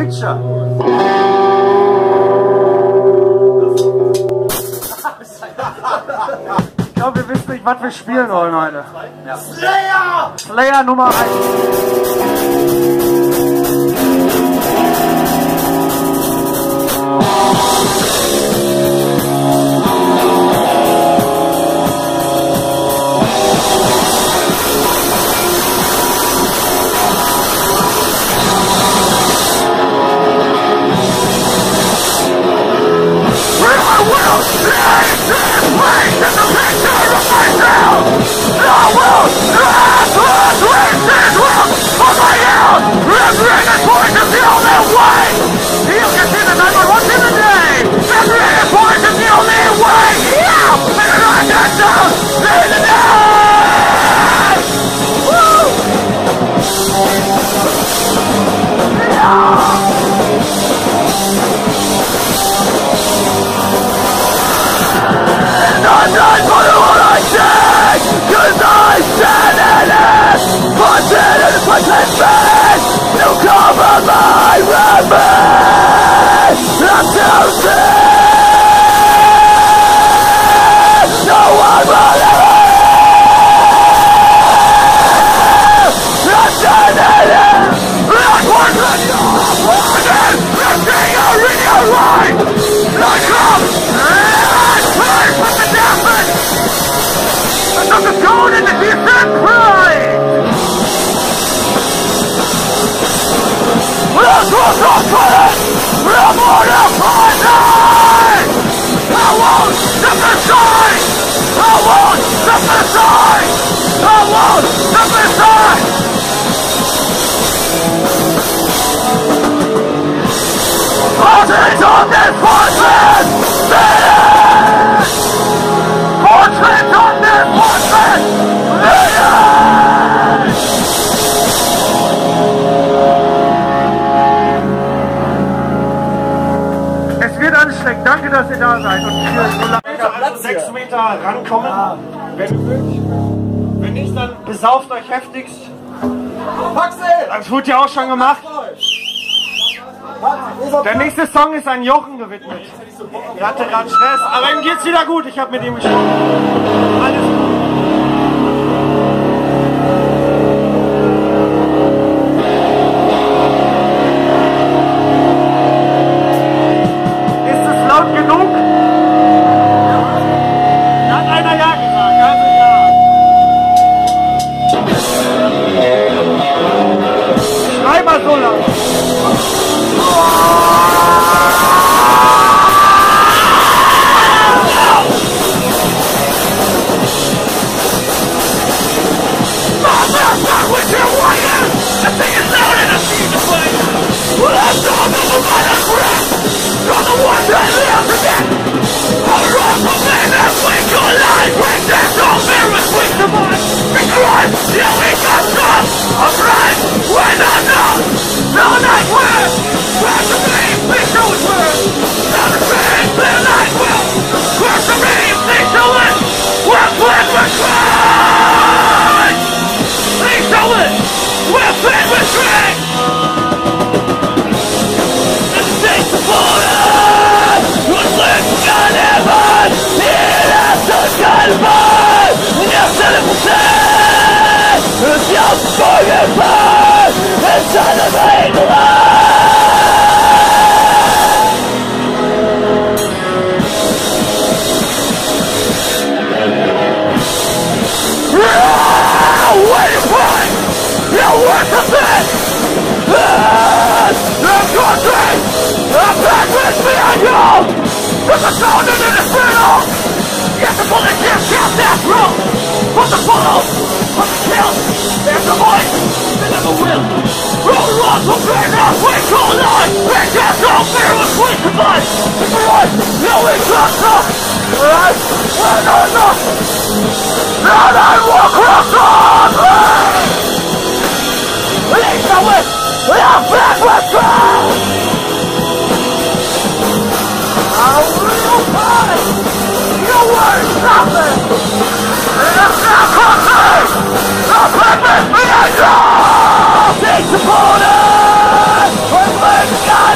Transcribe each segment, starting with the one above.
Witcher. Ich glaube, wir wissen nicht, was wir spielen wollen heute. Ja. Slayer! Slayer Nummer 1. Danke, dass ihr da seid und hier so lange 6 Meter rankommen. Wenn nicht, dann besauft euch heftigst. Das wurde ja auch schon gemacht. Der nächste Song ist an Jochen gewidmet. Er hatte gerade Stress, aber ihm geht's wieder gut. Ich habe mit ihm gesprochen. Alles gut. Take the border!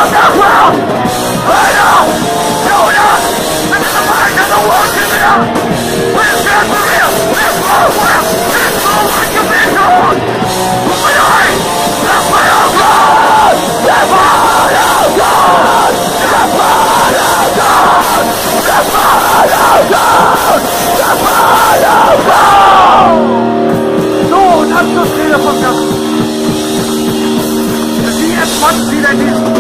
Abschlussrede vom Gast. Die S1 wieder in diesen